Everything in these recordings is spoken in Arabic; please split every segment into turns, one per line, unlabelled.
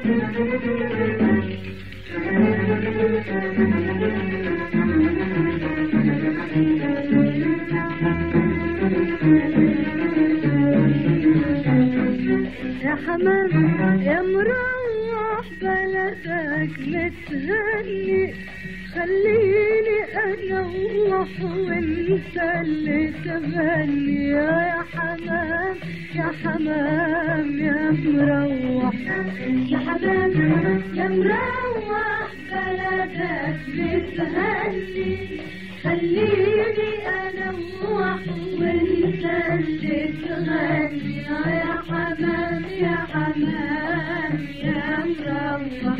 يا حمام يا مروح بلدك متهني، خليني انوح وانت اللي تغني. يا حمام يا حمام يا مروح، يا حمام يا مروح بلدك متهني، خليني انوح وانت اللي تغني. يا حمام يا حمام يا مروح.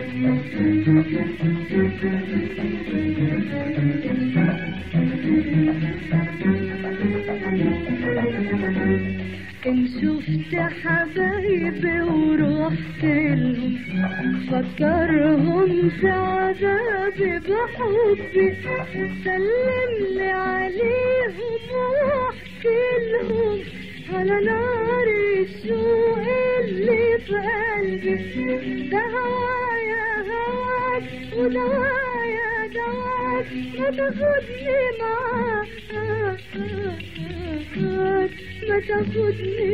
إن شفت حبايبي ورحت لهم، فكرهم بعذابي بحبي، سلملي عليهم واحكي لهم على نار الشوق اللي في قلبي. ده هوايا هواك ودوايا دواك، ما تاخدني معاك ما تاخدني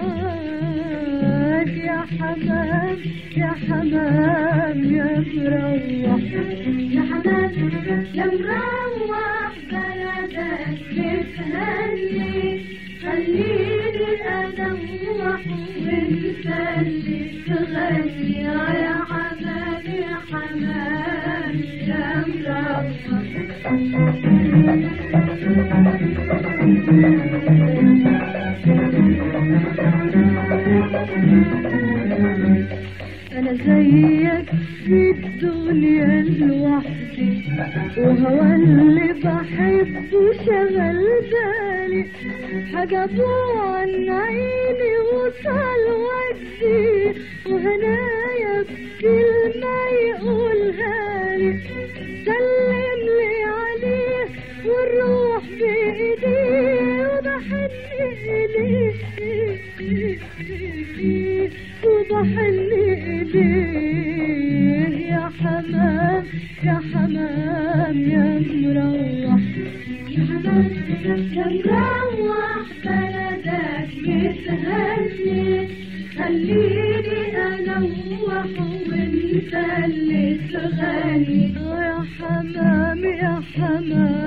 معاك. يا حمام يا حمام يا مروح، يا حمام يا مروح بلدك بتهني، خليني انوح وانت اللي تغني. يا حمام يا حمام يا مروح. أنا زيك في الدنيا لوحدي، وهوى اللي بحبه شغل بالي، حجبوه عن عيني وصل وجدي، وهنايا بكلمة يقولها لي، سلملي عليه والروح بإيديه، وبحن إليه وبحن إليه. يا حمام يا حمام يا مروح، يا حمام يا مروح بلدك متهني، خليني انوح وانت اللي تغني. يا حمام يا حمام